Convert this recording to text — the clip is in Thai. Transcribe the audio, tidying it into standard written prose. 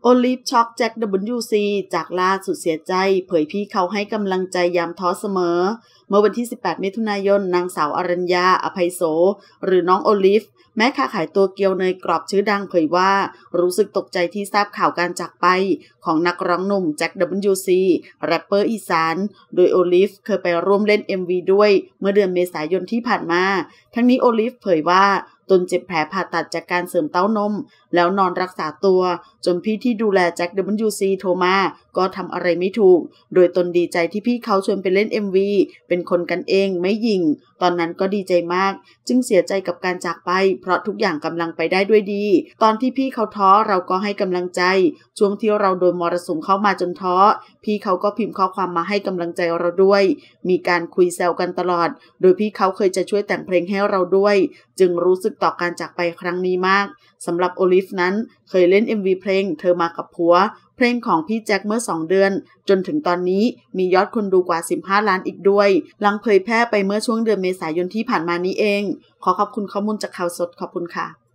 ลิฟช็อกแจ็ค WC จากล่าสุดเสียใจเผยพี่เขาให้กำลังใจยามท้อเสมอเมื่อวันที่18มิถุนายนนางสาวอรัญญาอภัยโสหรือน้องโอลิฟแม่ค้าขายตัวเกี๊ยวเนยกรอบชื่อดังเผยว่ารู้สึกตกใจที่ทราบข่าวการจากไปของนักร้องหนุ่มแจ็ค WC แรปเปอร์อีสานโดยโอลิฟเคยไปร่วมเล่น MV ด้วยเมื่อเดือนเมษายนที่ผ่านมาทั้งนี้โอลิฟเผยว่าตนเจ็บแผลผ่าตัดจากการเสริมเต้านมแล้วนอนรักษาตัวจนพี่ที่ดูแลแจ็ค WC โทรมาก็ทำอะไรไม่ถูกโดยตนดีใจที่พี่เขาชวนไปเล่น MV เป็นคนกันเองไม่หยิ่งตอนนั้นก็ดีใจมากจึงเสียใจกับการจากไปเพราะทุกอย่างกำลังไปได้ด้วยดีตอนที่พี่เขาท้อเราก็ให้กำลังใจช่วงที่เราโดนมรสุมเข้ามาจนท้อพี่เขาก็พิมพ์ข้อความมาให้กำลังใจเราด้วยมีการคุยแซวกันตลอดโดยพี่เขาเคยจะช่วยแต่งเพลงให้เราด้วยจึงรู้สึกต่อการจากไปครั้งนี้มากสำหรับโอลิฟนั้นเคยเล่น MV เพลงเธอมากับผัวเพลงของพี่แจ็คเมื่อ2 เดือนจนถึงตอนนี้มียอดคนดูกว่า15 ล้านอีกด้วยหลังเผยแพร่ไปเมื่อช่วงเดือนเมษายนที่ผ่านมานี้เองขอขอบคุณข้อมูลจากข่าวสดขอบคุณค่ะ